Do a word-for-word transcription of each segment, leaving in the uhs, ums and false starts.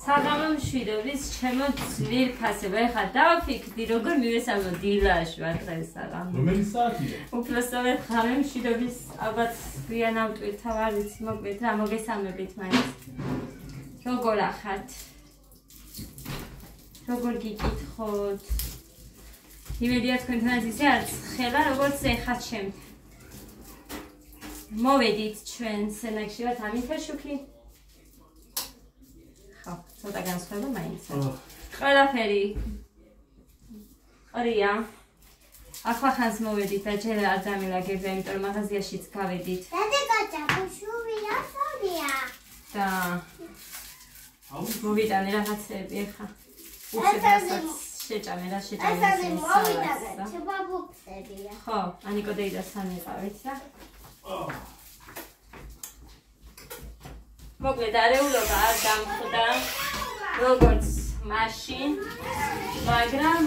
საღამო მშვიდობის ჩემო ძვირფასებო ეხლა დავფიქრდი როგორ მივესალმო დილაშვა დღეს საღამო რომელი საათია? უბრალოდ ღამე მშვიდობის ალბათ გვიან ავტვირთა ვარ ვიცი მოკლედ რა მოგესალმებით მაინც როგორ ახართ როგორ გიკითხოთ იმედია თქვენთანაც ისე არც ხელა როგორც ეხა ჩემ მოვედით ჩვენ სენაკში ვართ ამითარ შუქი ცოტა განსხვავება მაინც ყველაფერი ყრია ახლა-ხანს მოვედით და ჯერ არ დამილაგებია იმიტომ რომ მაღაზიაშიც გავედით დადეკაჭა შუბია და მოვიტანე რაღაცები ახლა უცებასაც შეჭამე რა შეჭამე მოვიტანე ბაბუქსებია ხო ანიკო დეიდასთან ვიყავით და მოკლედ არეულობა არ დამხვდა როგორც მაშინ მაგრამ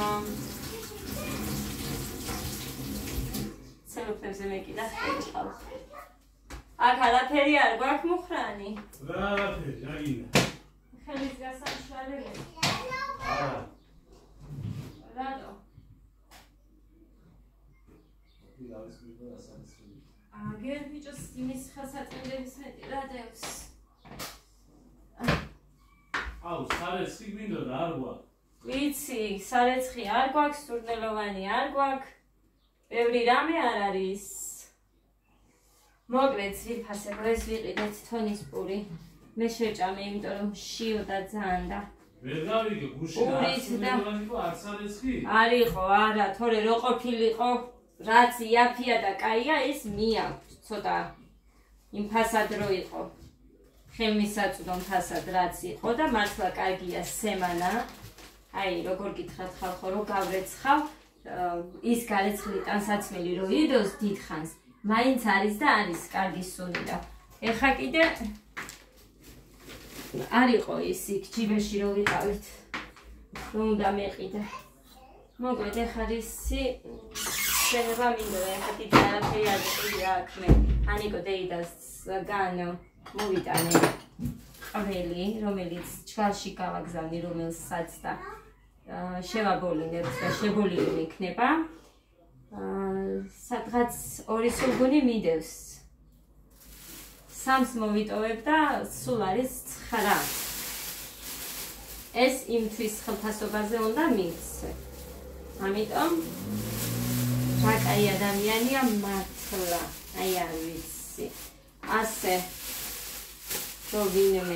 ცელოფებზე მეკიდა ხალხ აქ არაფერი არ გვაქვს მუხრანი რა არაფერი რა გინდა ხელის გასაშვალებელი არა რადო აგერ ბიჭოს იმის ხასაწინდების მეტი რა დევს აუ სარეცხი გვინდოდა არ გვაქვს ვიცი სარეცხი არ გვაქვს სურნელოვანი არ გვაქვს ბევრი რამე არ არის მოკლედ ძვირფასებო ეს ვიყიდეთ თონის პური მე შეჭამე იმიტომ რომ შიოდა ძალიან და ვერ გავიგე გუშინ არ სურნელოვანი იყო არ სარეცხი არ იყო არა თორე რო ყოფილიყო რაც იაფია და კაია ეს მიაქვს ცოტა იმ ფასად რო იყო ხელმისაწვდომ ფასად რაც იყო და მართლა კარგია სემანა აი როგორ გითხრათ ხალხო რო გავრეცხავ ის გარეცხილი ტანსაცმელი რო იდოს დიდხანს მაინც არის და არის კარგი სუნი და ეხა კიდე არ იყო ის იქ ჯიბეში რო ვიყავით რომ უნდა მეყიდე მოკლედ ეხა ისი შეიძლება მინდოდა ეხა დიდი არაფერი არ იყიდია აქ მე ანიკო დეიდასგან მოვიტანე ყველი რომელიც ჩქარში გავაგზავნი რომელსაც და შევაბოლინებთ და შებოლილი იქნება სადღაც ორი სულგუნი მიდევს სამს მოვიტოვებ და სულ არის ცხრა ეს იმთვის ხელფასობაზე უნდა მივცე ამიტომ რა კაი ადამიანია მართლა აი არ ვიცი ასე რო ვინმე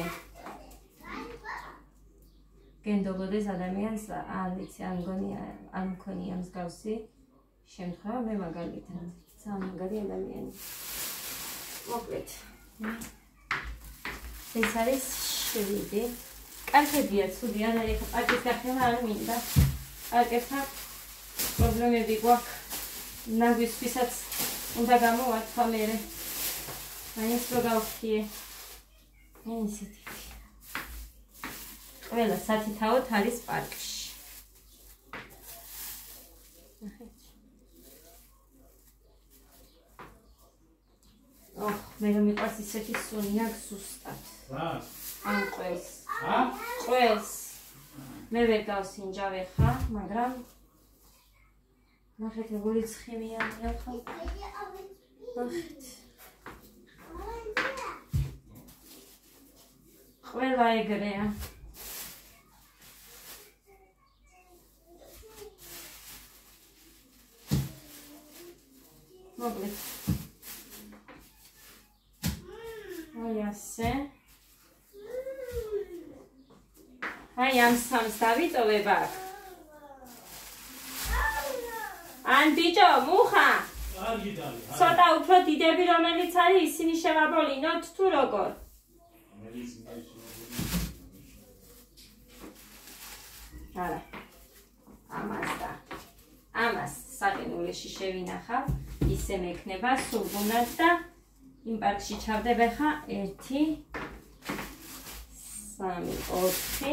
გენდობოდეს ადამიანს არ ვიცი არ მგონია არ მქონია მსგავსი შემთხვევა მე მაგალითად ძალიან მაგარი ადამიანი მოკლედ ეს არის შვიდი კარგებია ცუდია და ეხა პარკის გახევა არ მინდა პარკებთან პრობლემები გვაქვს ნაგვისთვისაც უნდა გამოვართვა მერე მაინც რო გავხიე ისეთი ყველა სათითაოდ არის პარკში ოხ მე რომ მიყვარს ისეთი სუნი აქვს ზუსტად რა ან ყველს ა ყველს მე ვერ გავსინჯავ ხა მაგრამ ნახეთ როგორი ცხიმიანია ხო ნახეთ ყველა ეგრეა მოკლედ აი ასე აი ამ სამს დავიტოვებ აქ ან ბიჭო მუხა კარგი დავი ცოტა უფრო დიდები რომელიც არის ისინი შევაბოლინოთ თუ როგორ არა ამას და ამას საყინულეში შევინახავ ისე მექნება სულგუნად და იმ პარკში ჩავდებ ხა ერთი სამი ოთხი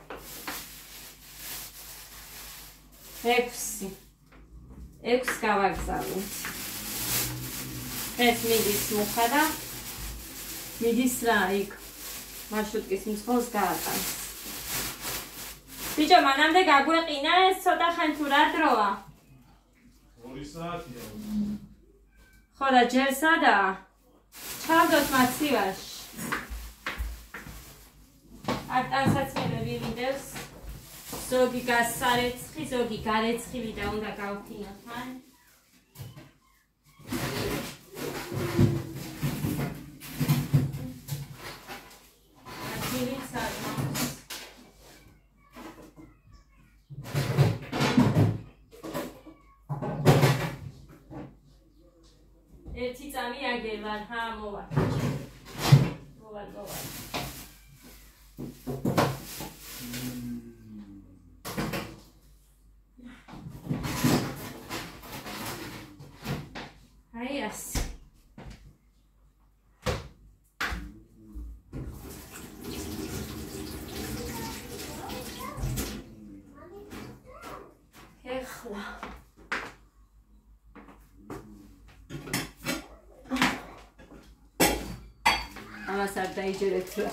ექვსი ექვს გავაგზავნით ეს მიდის მუხა და მიდის რა იქ მარშრუტკის მძღოლს გაატანს. ბიჭო, მანამდე გაგვეყინა ეს ცოტა ხან თუ რა დროა? ორი საათია. ხო და ჯერ სადაა? ჩავდოთ მაცივარში. აქ ტანსაცმელები ვიდევს. ზოგი გასარეცხი, ზოგი გარეცხილი და უნდა გავფრინოთ მან. ერთი წამი აგერვარ, ჰა, მოვა. მოვა, მოვა. აი ასე. ეხლა ამას არ დაიჯერეთ რა.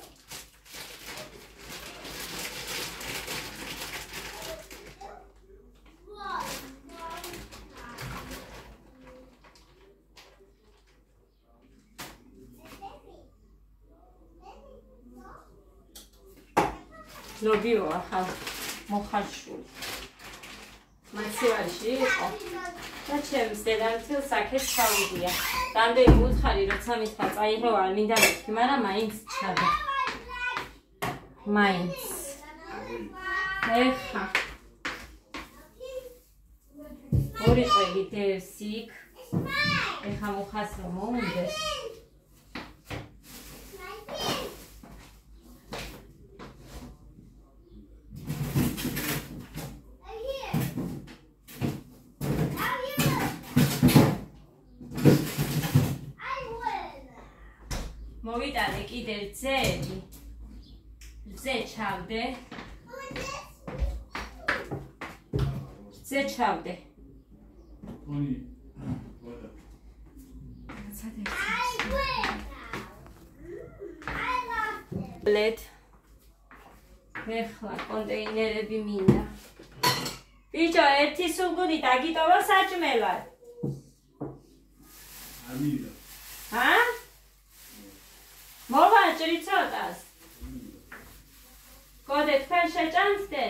ლობიო ახალ მოხარშული. მაცივარში იყო და ჩემს დედამთილს აქეთ ჩავიდია. რამდენი უთხარი როცა მითხრა წაიღო არ მინდა მეთქი, მაგრამ მაინც ჩადა. მაინც. ეხა ორი ყველი დევს იქ. ეხა მოხას რომ მოუნდეს. მოვიტანე კიდევ ძელი. ზე ჩავდე. ზე ჩავდე. Oni. Voda. ლეთ. ეხლა კონტეინერები მინდა. ბიჭო, ერთი სულგუნი დაგიტოვა საჭმელად. Amida. ჰა? მოვაჭრი ცოტას. გოდე თქვენ შეჭამსდე?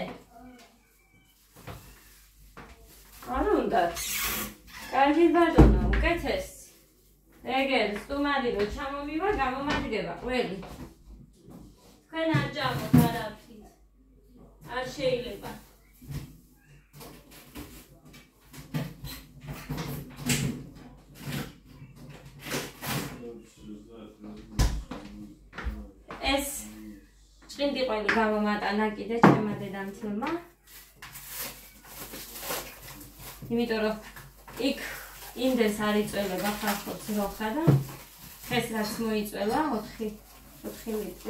არ უნდა. კარგი ბატონო, უკეთეს. ეგერ სტუმარი რო ჩამომივა, გამომადგება ყველი. თქვენ არ ჭამოთ არაფრით. არ შეიძლება. ეს ჭყინდი ყველი გამომატანა კიდე ჩემმა დედამთილმა. იმიტომ რომ იქ იმდეს არ იწველება ხალხობს როხა და ეს რაც მოიწველა ოთხი ლიტრი.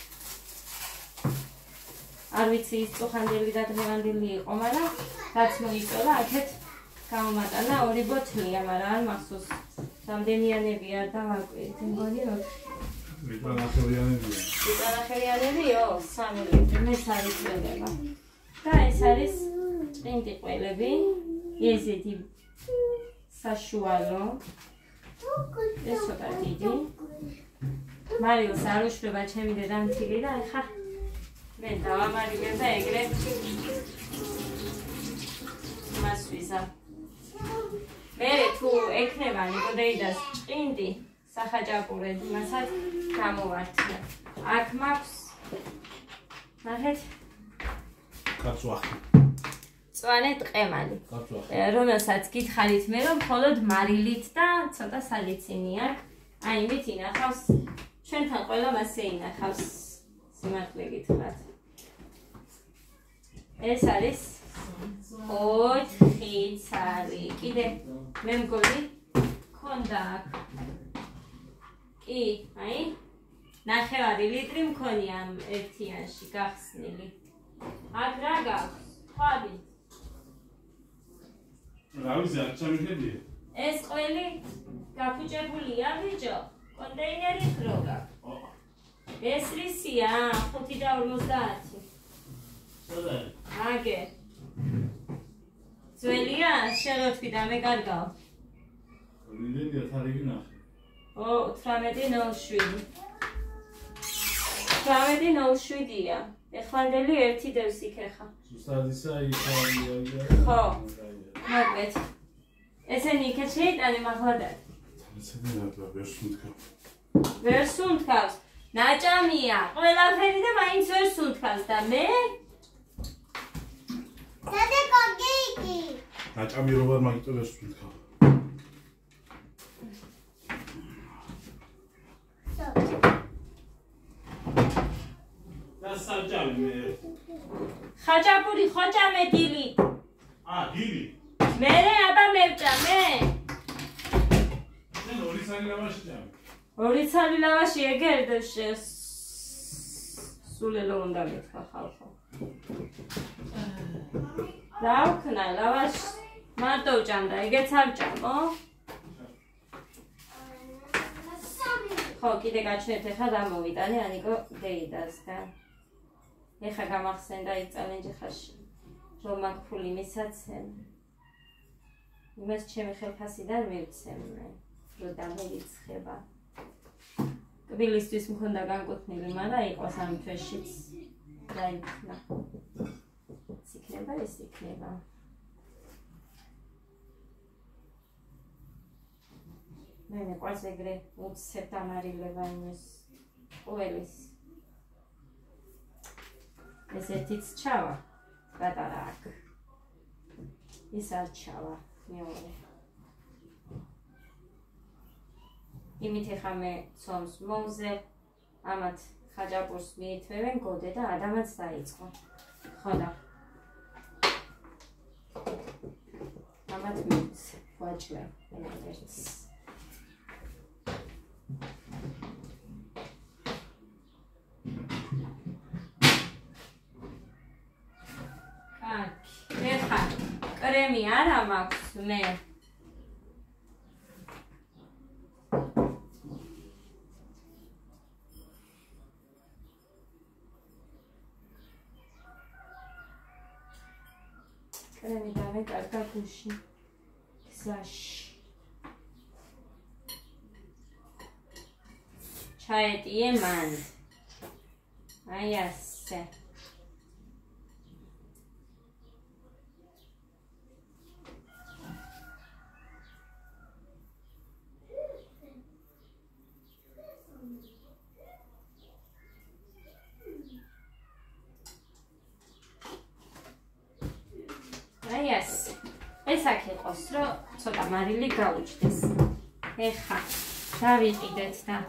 არ ვიცი ის წუხანდელი და დღევანდელი იყო, მაგრამ რაც მოიწველა აქეთ გამომატანა ორი ბოთლია, მაგრამ არ მახსოვს რამდენიანები არ დავაკვირდი, მგონი ოთხი. Vitranახელიანებია. Vitranახელიანებიო, სამი ლიტრი მეც არ იწველება. და ეს არის ჭყინდი ყველები. ეზეთი საშუალო. ეს ცოტა დიდი. მარილს არ უშვება ჩემი დედამთილი და ეხა მე დავამარილებ და ეგრეთ მას ვიზა. მე თუ ექნება ნიკოდეიდას ჭყინდი სახაჭაპურედ მასაც გამოვართია. აქ მაქვს ნახეთ კაცვახი. წვანე ტყემალი, რომელსაც გითხარით მე რომ მხოლოდ მარილით და ცოტა სალიცინი აქვს. აი მით ინახავს, ჩვენთან ყველა მასე ინახავს, სიმართლე გითხრათ. ეს არის ოთხი ცალი. კიდე მე მგონი ქონდა აქ. კი, აი ნახევარი ლიტრი მქონია ამ ერთიანში გახსნილი. აქ რა გაქვს? ხვაბი. რა ვიცი, არ ჩამიგებია. ეს ყველი გაფუჭებულია ბიჭო, კონტეინერი რო გაქვს. ეს რისია? ხუთი და ორმოცდაათი. სადა არის? აგე. ძველია? შენ რო თქვი და მე კარგავ. ვიდენია თარიღი ნახე. ო, ოცდამეტი ნოლ შვიდი. ოცდამეტი ნოლ შვიდია. ეხლანდელი ერთი დევს იქ ხა. ზუსტად ისა იქაა. ხო. მოკლედ. ესენი იქ შეიტანე მაღლა. ესენი რა ვერ სუნთქავ. ვერ სუნთქავს. ნაჭამია. ყველაფერი და მაინც ვერ სუნთქავს და მე სადა გოგეიკი. ნაჭამი რო ვარ მაგიტო ვერ სუნთქავ. და საჭამი მე. ხაჭაპური ხოჭამე დილი. აა დილი. მე აბა მევჭამე. შენ ორი ცალი ლავაში ჭამე. ორი ცალი ლავაში ეგერდო შეს. სულელო უნდა მეთქვა ხალხო. დავქნა ლავაში. მარტო ვჭამდა, ეგეც არ ჭამო? ხო, კიდე გაჩვენეთ ახლა და მოვიტანე ანიკო დეიდასგან. ეხა გამახსენდა იქ წალენჯი ხაში. რომ მაგ ფული მისაცემ. იმას ჩემი ხელფასიდან მივცემ მე. რო დამერიცხება. კბილისთვის მქონდა განკუთვნილი, მაგრამ იყო სამი თვეშიც დაიქნა. იქნება ეს იქნება. მე მეყვარს ეგრე უცებ დამარილება იმის ყველის. ესეთიც ჩავა, პატარა აქ. ის არ ჩავა, მეორე. იმით ეხა მე ცომს მომზე, ამათ ხაჭაპურს მიითმევენ გოდე და ადამაც დაიწყო. ხო და. ამათ მივცე, ვაჭრე, ერთ-ერთს. ეხა კრემი არა მაქვს მე. კრემი დავეკარგა გუში. გზაში. ჩაეტიე მან. აი ასე. აი ასე. ეს აქ იყოს, რომ ცოტა მარილი გაუჩნდეს. ეხა დავიყიდეთ და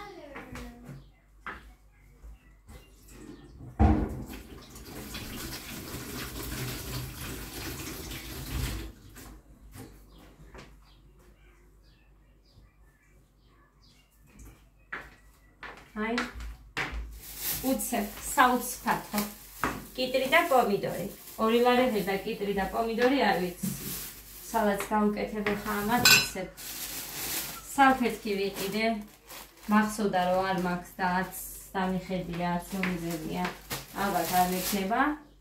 აი უცებ საუცფათო კიტრი და პომიდორი. ორი ლარები და კიტრი და პომიდორი არ ვიცი. სალატს გავუკეთებელ ხა ამათ უცებ. სალფეთქი ვიყიდე. მახსოვდა რომ არ მაქვს და არც დამიხედია, არც მომიზებია. ალბათ არ მექნება.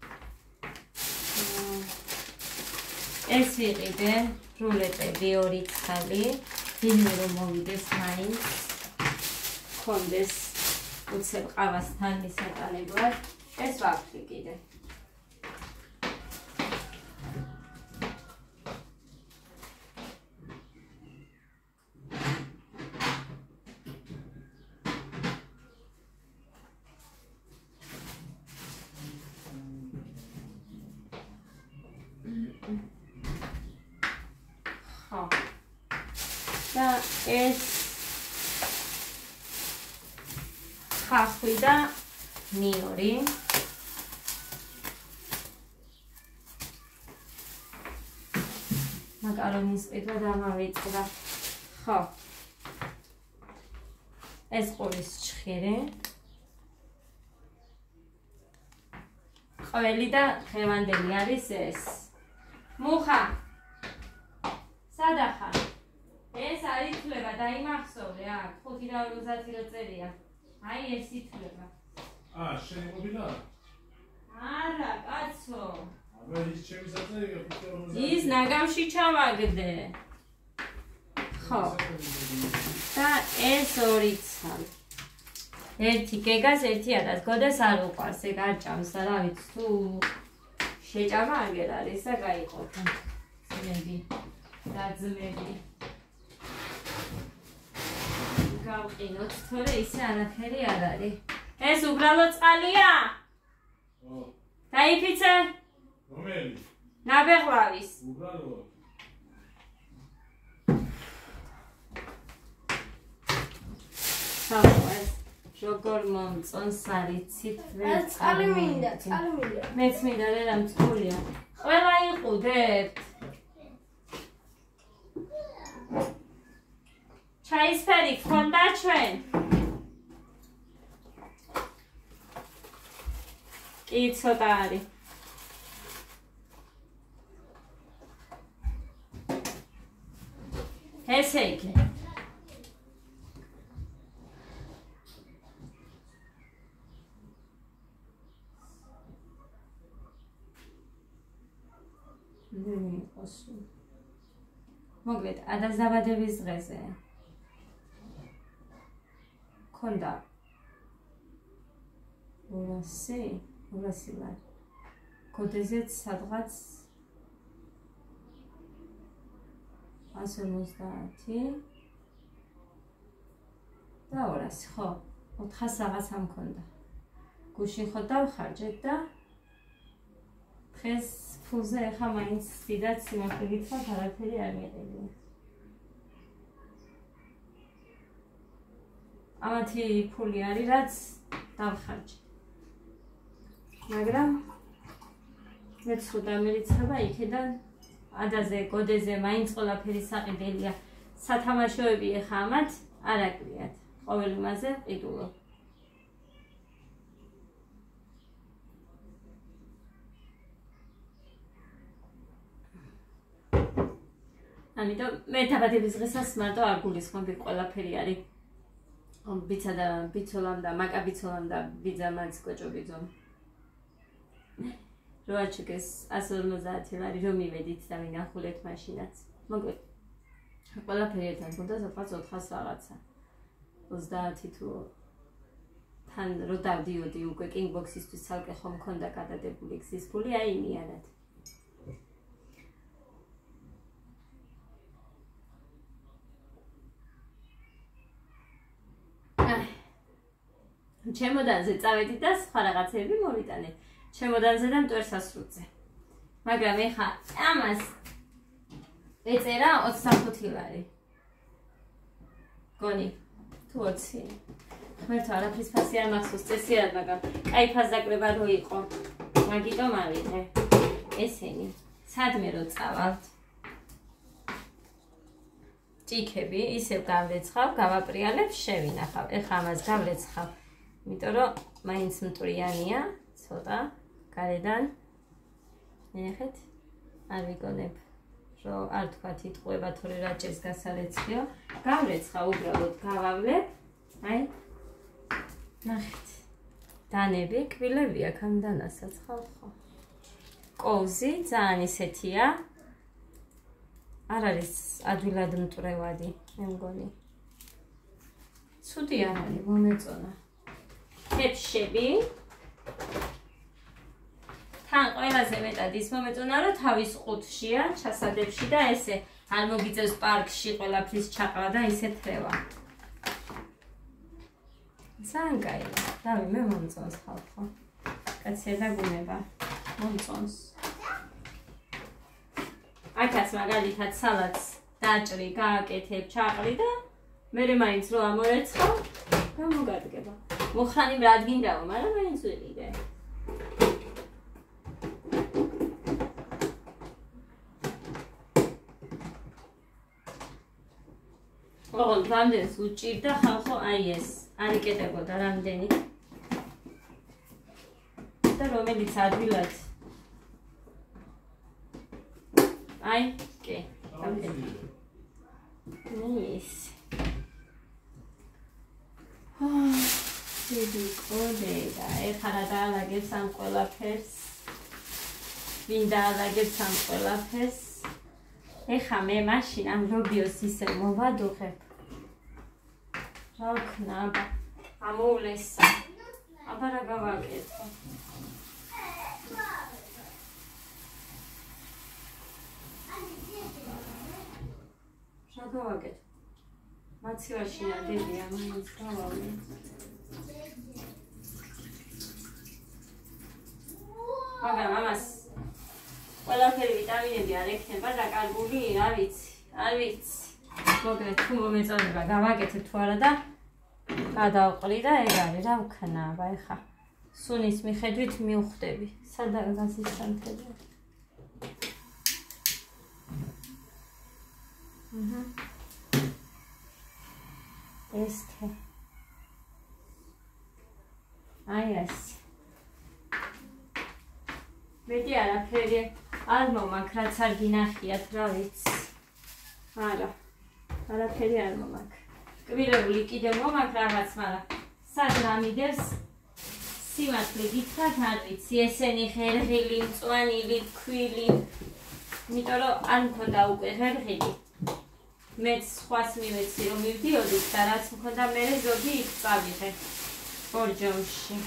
ეს ვიყიდე რულეტები ორი ცალი. ვინმე რომ მოვიდეს მაინც. კონდეს უცებ ყავასთან მისატანებლად. ეს ვაფრი კიდე. ხო. და ეს ხახვი და ნიორი. მაკარონის პეტრა დამავიწყდა. ხო. ეს ყურის ჩხირი. ყველი და ხევანდელი არის ეს. მუხა. სადა ხარ? ეს არის თვლება და იმახსოვრე აქ ხუთი და ორმოცდაათი რო წერია. აი ეს ითვლება. აა, შენი მობილა? არა, კაცო. აბა ის ჩემი საწერია ხუთი ორმოცდაათი. ის ნაგავში ჩავაგდე. ხო. და ეს ორი ცალი. ერთი გეგას, ერთი ადას. გოდეს არ უყვარს, ეგ არ ჭამს და რა ვიცი, თუ შეჭამა აგერ არის და გაიყოფა. ძმები და ძმები. გავყინოთ, თორე ისე არაფერი არ არის. ეს უბრალოდ წყალია? ო. დაიფიცე? რომელი? ნაბეღლავის. უბრალოდ. ეს როგორ მომწონს არიცით ვერ წყალი მინდა, წყალი მინდა. მეც მინდა რა მწყურია. ყველა იყუდეთ. ჩაისფერი გქონდა ჩვენ? კი ცოტა არის. ესე იგი. მოგვეთ ადას დაბადების დღეზე ქონდა ორასი ორასი ლარი კოდეზეც სადღაც ასი ორმოცდაათი და ორასი ხო ოთხას რაღაცა მქონდა გუშინ ხო დავხარჯეთ და დღეს ფულზე ახლა მაინც დიდად სიმართლე გითხრათ არაფერი არ მიყიდია. ამათი ფული არის რაც დავხარჯე. მაგრამ მეც ხო დამერიცხება იქიდან ადაზე, გოდეზე მაინც ყველაფერი საყიდელია. სათამაშოები ახლა ამათ არ აკლიათ. ყოველ იმაზე ყიდულობ. ამიტომ მე დაბადების დღესაც მარტო არ გულისხმობ ყველაფერი არის. ბიცა და ბიცოლამ და მაკაბიცოლამ და ბიძამაც კოჭობიძომ. როაჩიკეს ასი ორმოცდაათი ლარი რომ მივედით და მინახულეთ მაშინაც. მოკლედ ყველაფერი ერთად მქონდა სადღაც ოთხას რაღაცა. ოცდაათი თუ თან რო დავდიოდი უკვე კინგბოქსისთვის ცალკე ხომ მქონდა გადადებული გზის ფული აი იმიანად. ჩემოდანზე წავედი და სხვა რაღაცები მოვიტანე. ჩემოდანზე და მტვერსასრუტზე. მაგრამ ეხა ამას ეწერა ოცდახუთი ლარი. გონი თუ ოცი. ღმერთო არაფრის ფასი არ მახსოვს წესიერ, მაგრამ კაი ფასდაკლება რო იყო. მაგიტომ ავიღე. ესენი სადმე რო წავალთ. ჭიქები ისევ გავრეცხავ, გავაპრიალებ, შევინახავ. ეხა ამას გავრეცხავ. იმიტომ რომ მაინც მტვრიანია, ცოტა გარედან. ნახეთ, არ ვიგონებ, რომ არ თქვათ იტყუება თორე რა ჭერს გასალეციო. გავრეცხავ, უბრალოდ გავავლებ. აი. ნახეთ. დანები, კბილები აქ ამ დანასაც ხალხო. კოვზი ძალიან ისეთია. არ არის ადვილად მტვრევადი, მე მგონი. ცუდი არ არის, მომეწონა. თეფშები. თან ყველაზე მეტად ის მომეწონა, რომ თავის ყუთშია, ჩასადებში და ესე არ მოგიწევს პარკში ყველაფრის ჩაყრა და ისე თრევა. ძალიან კაია. დავი, მე მომწონს ხალხო. კაცია და გუნება. მომწონს. აქაც მაგალითად სალატს დაჭრი, გააკეთებ, ჩაყრი და მერე მაინც რო ამორეცხავ, გამოგადგება. მოხრანი რად გინდაო, მაგრამ მაინც ვიყიდე. ოღონდ რამდენს უჭირდა ხალხო აი ეს, არ იკეტებოდა რამდენი. და რომელიც ადვილად აი, კი. ის. დიდი კოდე და ეხლა რა დაალაგებს ამ ყველაფერს. ვინ დაალაგებს ამ ყველაფერს. ეხლა მე მაშინ ამ რობიოს ისე მოვადუღებ. რა ვქნა აბა ამოვლესა. აბა რა გავაკეთო. რა გავაკეთო. მაცივაში ნადელია მაინც გავავლე. მაგრამ ამას ყველაფერი ვიტამინები არ ექნება დაკარგული, არ ვიცი, არ ვიცი. მოგეთ თუ მომეწონება გავაკეთე თუ არა და გადავყრი და ეგ არის რა ვქნა აბა ეხა სუნის მიხედვით მივხვდები სადაა გასისანთები. აჰა este აი ეს მეტი არაფერი არ მომაქვს რაც არ გინახიათ რა ვიცი. არა არაფერი არ მომაქვს. კბილებული კიდევ მომაქვს რაღაც, მაგრამ სად გამიდევს სიმართლე გითხრათ არ ვიცი. ესენი ხერხილი, მწვანილი, ქვილი. იმიტომ რომ არ მქონდა უკვე ხერხილი. მეც სხვას მივეცი რომ მივდიოდით და რაც მქონდა მე ზოგი იქ წავიღე ბორჯომში.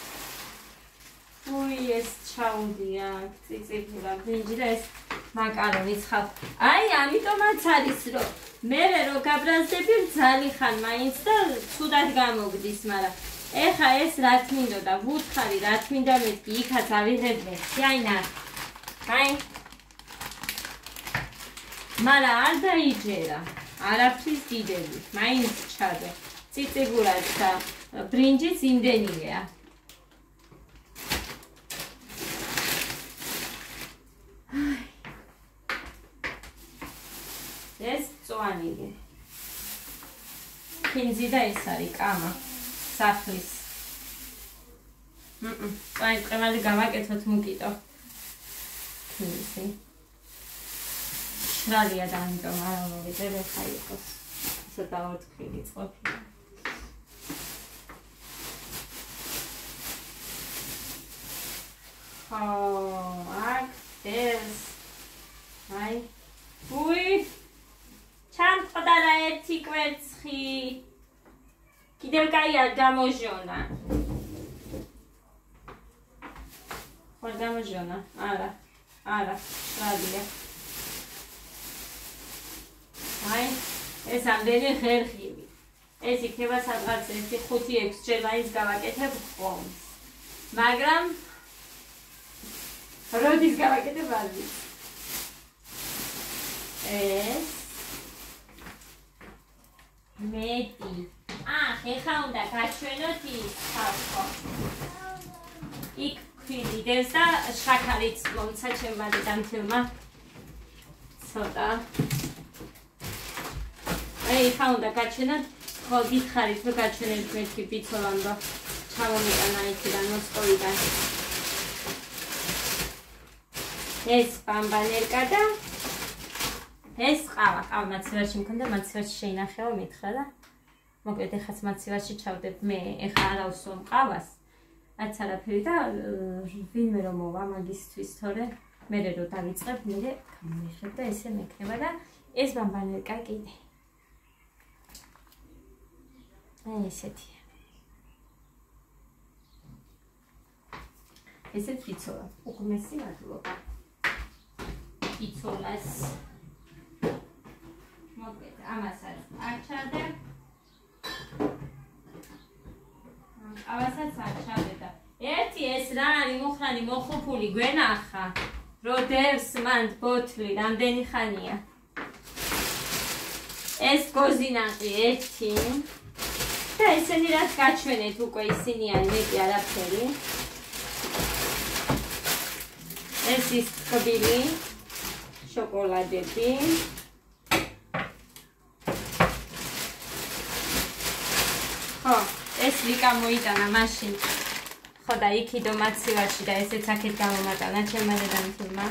უი ეს ჩაუდია ციციფურა ბრინჯი და ეს მაკარონი ცხავ. აი ამიტომაც არის რომ მე რო გაბრაზდები ძალი ხან მაინც და ცუდად გამოგდის, მაგრამ ეხა ეს რა თმინდოდა ვუთხარი რა თმინდა მეთქი იქაც ავიღებდი. აი ნახე. აი მაგრამ არ დაიჯერა არაფრის დიდები მაინც ჩადე ციციბურად და ბრინჯიც იმდენია. ეს წვანილი ფინზი და ეს არის კამა სახლის. მმ წვანი ყემალი გავაკეთოთ მუკიტო ფინზი შრალია და ამიტომ არა მოვიძებ ეხა იყოს ისე დავოთხილი წყოფილი. ხო აქ ეს აი უი ჩამწყდა რა ერთი კვერცხი კიდევ კაი არ გამოჟონა. ხო გამოჟონა არა არა შრალია. აი ეს ამდენი ხერხივი ეს იქნება სადღაც ერთი ხუთი ექვსი ჯერ მაინც გავაკეთებ ხომს, მაგრამ როდის გავაკეთებ არ ვიცი. ეს მეტი აჰ ეხა უნდა გაჩვენოთ ის ხალხო იქ ქვილი დევს და შაქარიც მომცა ჩემმა დედამთილმა ცოტა. აი ხა უნდა გაჩვენოთ, ხო გითხარით რომ გაჩვენებთ მეთქი პიცოლამ და ჩამომიტანა იქიდან მოსკოვიდან. ეს ბამბანერკა და ეს ყავა, ყავა მაცივარში მქონდა, მაცივარში შეინახეო მითხრა და მოკლედ ეხაც მაცივარში ჩავდებ მე, ეხა არა ვსვამ ყავას. არც არაფერი და ვინმე რომ მოვა მაგისთვის თორე მერე რო დავიწყებ, მერე გამიხებ და ესე მექნება და ეს ბამბანერკა კიდე. აი ესეთია. ესეთ პიცოლა. უღმესი მადლობა. პიცოლას. მოკლედ ამასაც არ ჩადე. ავასაც არ ჩადე და ერთი ეს რა არის მუხრანი მოხუპული გვენახა. რო დევს მანდ ბოთლი რამდენი ხანია. ეს გოზინაყი ერთი. და ესენი რაც გაჩვენეთ უკვე ისინი არ მეტი არაფერი. ეს ის ტკბილი შოკოლადები. ხო, ეს ვიკა მოიტანა მაშინ. ხო და იქიდო მაცივარში და ესეც აქეთ გამომატანა ჩემმა დედამთილმა.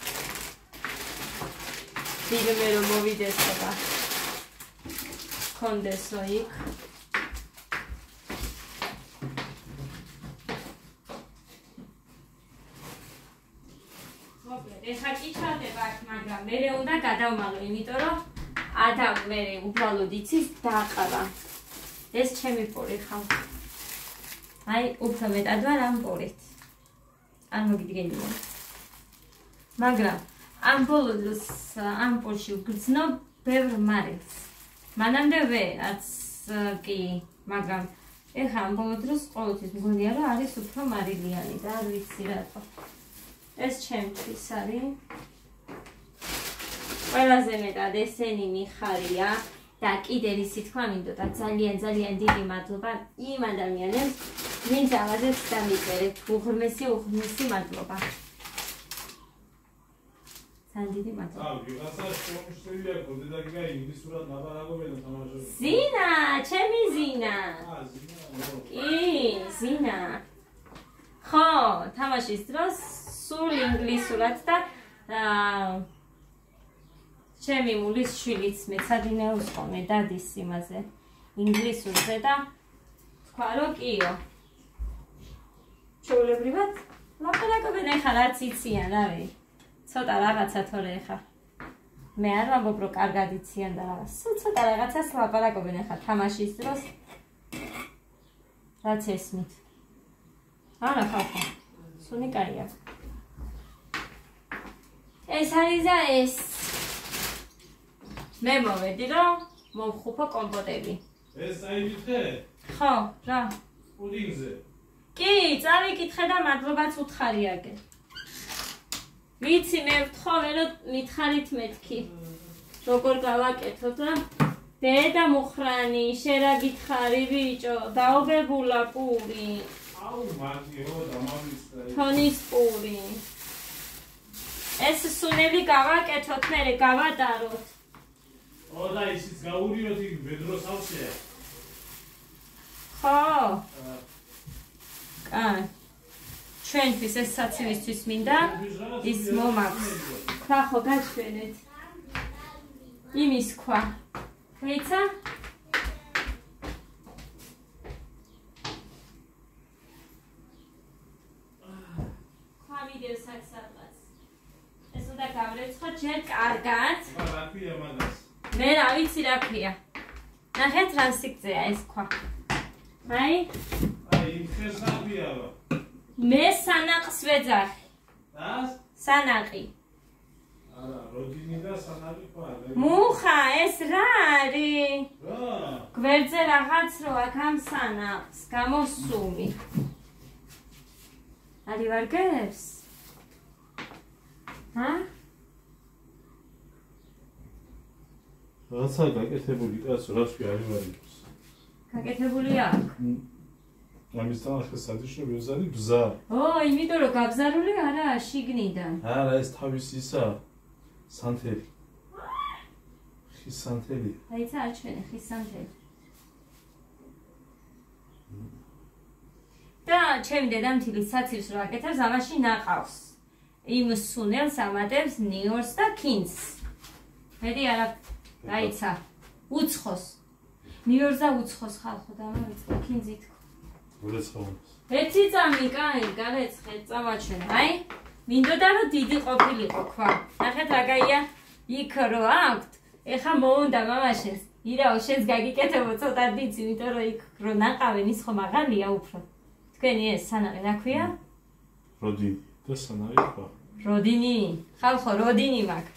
ვინმე რომ მოვიდეს და კონდესო იქ. ეხა კი ჩავდება აქ, მაგრამ მერე უნდა გადავმალო, იმიტომ რომ ადამ მერე უბრალოდ იცის დაყვა. ეს ჩემი პური ხავ. აი, უფრო მეტად ვარ ამ პურით. არ მოგიდგენია. მაგრამ ამ ბოლოს ამ პურში ვგრძნობ ბევრ მარილს. მანამდე ვერაც კი, მაგრამ ეხა ამ ბოლო დროს ყოველთვის მგონია რომ არის უფრო მარილიანი და არ ვიცი რატო. ეს ჩემთვის არის. ყველაზე მეტად ესენი მიხარია და კიდე ისი თქვა მინდოდა ძალიან ძალიან დიდი მადლობა იმ ადამიანებს, ვინც ამაზეც დამიწერეთ. უღრმესი უღრმესი მადლობა. ძალიან დიდი მადლობა. აა, ვიღაცა შემოშევია კოდედა გიგა ინგლისურად ლაპარაკობენ და თამაშობენ. ზინა, ჩემი ზინა. აა, ზინა. კი, ზინა. ხო, თამაშის დროს სულ ინგლისურად და აა ჩემი მულის შვილიც მეცადინეობს ხოლმე დადის იმაზე ინგლისურზე და თქვა რომ კიო. ჩვეულებრივად ლაპარაკობენ ეხლა რაც იციან, რავი. ცოტა რაღაცა თორე ეხლა. მე არ ვამბობ რომ კარგად იციან და რაღაც. სულ ცოტა რაღაცას ლაპარაკობენ ეხლა თამაშის დროს. რაც ესმით. არა ხალხო. სუნი კაია. ეს არის და ეს. მე მოვედი რომ მოვხუფო კომპოტები. ეს აიგითხე? ხო, რა? პუდინგზე. კი, წავიკითხე და მადლობაც უთხარიაგე. ვიცი, მე ვთხოვე რომ მითხარით მეთქი. როგორ გავაკეთოთ რა? დედა მუხრანი, შენ რა გითხარი ბიჭო, დაობებულა პური. აუ, მაგიო, დამავიწყე. თონის პური. ეს სუნელი გავაკეთოთ, მერე გავატაროთ. ო და ისიც გაურიოთ იქ ბედროს ავსეა. ხო. კაი. ჩვენთვის ეს საცივისთვის მინდა ის მომაქვს. ხა ხო გაჩვენეთ. იმის ქვა. ხეიცა? ქვა მიდევს აქ სადღაც. ეს უნდა გავრეცხოთ ჯერ კარგად. რა ქვია მაგას? მე რა ვიცი რა ქვია. ნახეთ რა სიგრძეა ეს ქვა. აი. აი, იმ ხერს რა ქვია? მე სანაყს ვეძახი. დას? სანაყი. არა, როდინი და სანაყი ხო არა? მუხა, ეს რა არის? რა? გვერდზე რაღაც რო აქ ამ სანაყს გამოსული. არი ვარგებს? ჰა? რაცა გაკეთებული კაცო, რა თქვი არის ვარგებს? გაკეთებული აქ. ამის თანახმად სადიშო ვეზარი ბზა. ო, იმიტომ რომ გაბზარული არაა შიგნიდან. არა, ეს თავის ისა სანთელი. ხის სანთელი. აიცა აჩვენე ხის სანთელი. და ჩემი დედამთილის საცივს რო აკეთებს, ამაში ნაყავს. იმ სუნელს ამატებს ნიორს და კინს. მედი არა გაიცა. უცხოს. ნიორს და უცხოს ხალხო და ამავიწყო კინზით. გულეცხავოს. ერთი წამი, კაი, გარეცხე, წამაჩვენე. აი, მინდოდა რომ დიდი ყოფილიყო ქვა. ნახეთ რა გაია, იქ რო აქვთ. ეხა მოუნდა მამაშენს. ირაო, შენს გაგიკეთებო ცოტა დიცი, იმიტომ რომ იქ რო ნაყავენ ის ხო მაღალია უფრო. თქვენი ეს სანაყი რა ქვია? როდინი და სანაყი ხო? როდინი. ხალხო, როდინი მაქვს.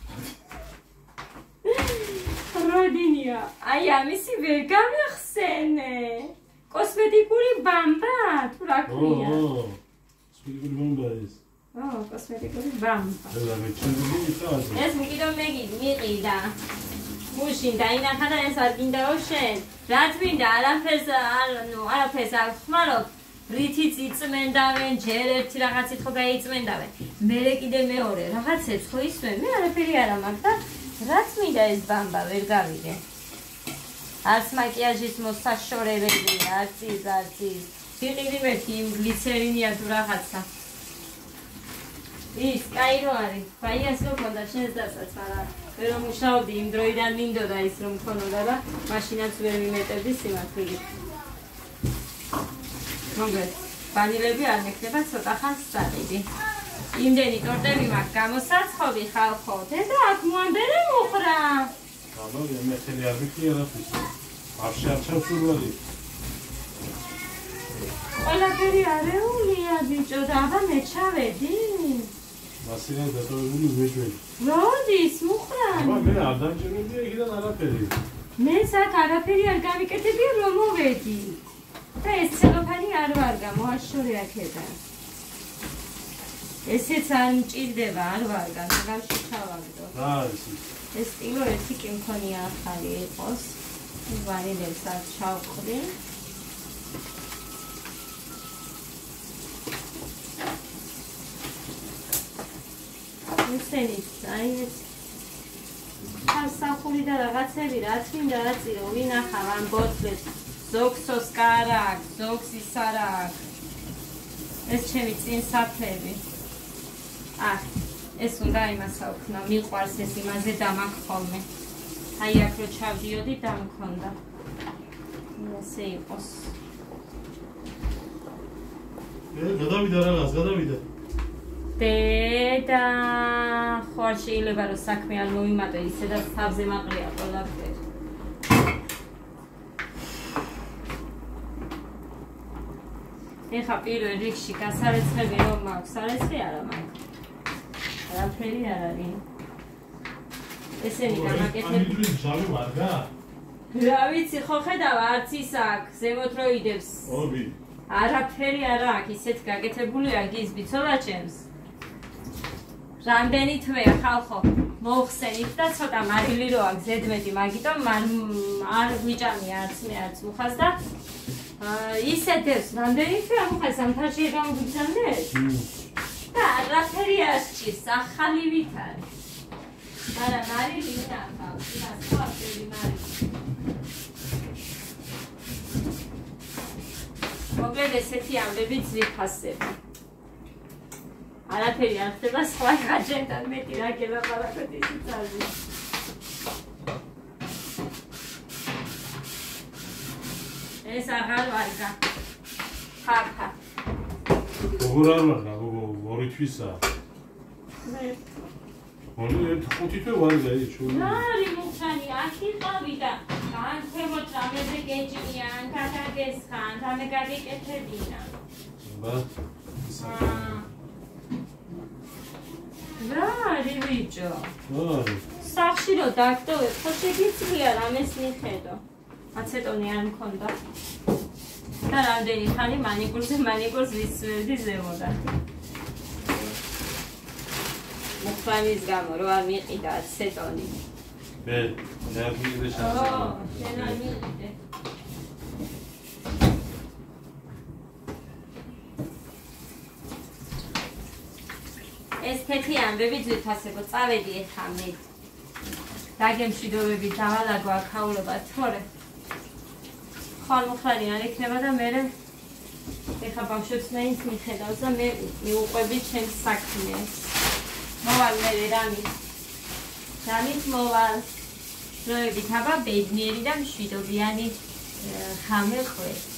როდინია. აი, ამისი ვერ გამიხსენე. კოსმეტიკური ბამბა, თუ რა ქვია? ო, კოსმეტიკური ბამბა ეს. ო, კოსმეტიკური ბამბა. და მე ჩემი იწაზე. ეს მკიდო მეგიდი, მიყიდა. მუშინ დაინახა და ეს არ გინდაო შენ. რა თმინდა, არაფერს არ, ნუ, არაფერს არ ხმარობ. რითიც იწმენდავენ, ჯერ ერთი რაღაცით ხო გაიწმენდავენ. მერე კიდე მეორე, რაღაცებს ხო ისმენ, მე არაფერი არ მაქვს და რა თმინდა ეს ბამბა ვერ გავიგე. არც მაკიაჟის მოსაშორებელი, არც ის, არც ის. ვიყიდი მეთი იმ გლიცერინია თუ რაღაცა. ის, კაი რო არის. ბაიას რო ქონდა შენს დასაც არა. ვერ რომ მუშაობდი იმ დროიდან მინდოდა ის რომ ქონოდა და მაშინაც ვერ მიმეტებდი სიმართლით. მოგეთ, ვანილები არ მექნება ცოტა ხანს წაყიდი. იმდენი ტორტები მაქვს გამოსაცხობი ხალხო. დედა აქ მოანდერე მოხრა. ანუ მე ხელი არ ვიქნია რა ფის. არ შეარჩევ სულვარი. ყველაფერი არეულია ბიჭო და აბა მე ჩავედი. მასინა დატოვებული ვეჯველი. როდის მოხრა? აბა მე არ დამჭირებია იქიდან არაფერი. მე საკ არაფერი არ გამიკეთებია რომ მოვედი. და ეს ცელოფანი არ ვარ გამოაშორე აქედან. ესეც არ მჭირდება არ ვარ გამში ჩავაგდო. რა არის ის? ეს სტილო ერთი კი მქონია ახალი იყოს. ვანილებს არ ჩავყრი. ესენი წაიეთ. სასახური და რაღაცები რაც მინდა რაწირო ვინახავ ამ ბოთლებს. ზოგს ოსკარ აქვს, ზოგს ის არ აქვს. ეს ჩემი წინსაფრები. აჰ, ეს უნდა იმასა ვქნა, მიყვარს ეს იმაზე დამაქ ხოლმე. აი აქ რო ჩავდიოდი დამქონდა. ესე იყოს. მე გადავიდა რაღაც, გადავიდა. დედა, ხო არ შეიძლება რომ საქმე არ მომიმატო, ისედაც თავზე მაყრია ყველაფერი. ეხა პირველ რიგში გასარეცხები რომ მაქვს, სარეცხი არა მაქვს. არაფერი არ არის. ესენი დამაკეთებ. ამიტომ ჯავი ვარგა? რა ვიცი, ხო ხედავ არც ის აქვს, ზემოთ რო იდებს. ობი. არაფერი არ აქვს, ისეთ გაკეთებულია გის ბიცოლა ჩემს. რამდენი თვეა ხალხო, მოხსენით და ცოტა მარილი რო აქვს ზედმეტი, მაგიტომ არ გვიჭამია არც მე არც მუხას და ისეთებს რამდენი თვეა მუხას სამთაში გამოგიგზავნეთ? და არაფერი არ სჭირს, ახალი ვით არის. არა, მარილი ნახავს, იმას ხო აფერი მარილი. მოკლედ ესეთი ამბები ძვირფასები. არაფერი არ ხდება სხვა გაჯენთან მეტი რა გელაპარაკოთ ისიც არის. ეს აღარ ვარგა. ხაფა. როგორ არ ვარგა, ორი თვისა. მე ორი ერთი ხუთი თვე ვარგა ის შური. ნარი მუხანი აქ იყავი და განთემოთ რამეზე გეჭმიან, თათაგესხან, თამე გაგიკეთებინა. ბა. რა არის ბიჭო? რა? სახში რო დაგტოვებ, ხო შეგიძლია რამეს მიხედო. აცეტონი არ მქონდა. და რამდენი ხანი მანიკურზე მანიკურს ვისვერდი ზემოდან. მუხანის გამო რო არ მიყიდა აცეტონი. მე არ მიყიდე ო, შენ არ მიყიდე. ეს თეთი ამბები ძვირფასებო, წავედი ეხა მე. დაგემშვიდობები დავალაგო აქაურობა თორე. ხალმუხანი არ იქნება და მე ეხა ბავშვებს მეინც მიხედავს და მე მიუყვები ჩემს საქმეს. მოვალ მე რამით. რამით მოვალ. დროებით აბა ბედნიერი და მშვიდობიანი ხამე ყვეს.